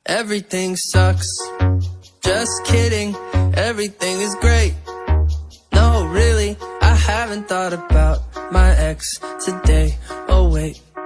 Everything sucks. Just kidding, everything is great. No, really, I haven't thought about my ex today. Oh wait.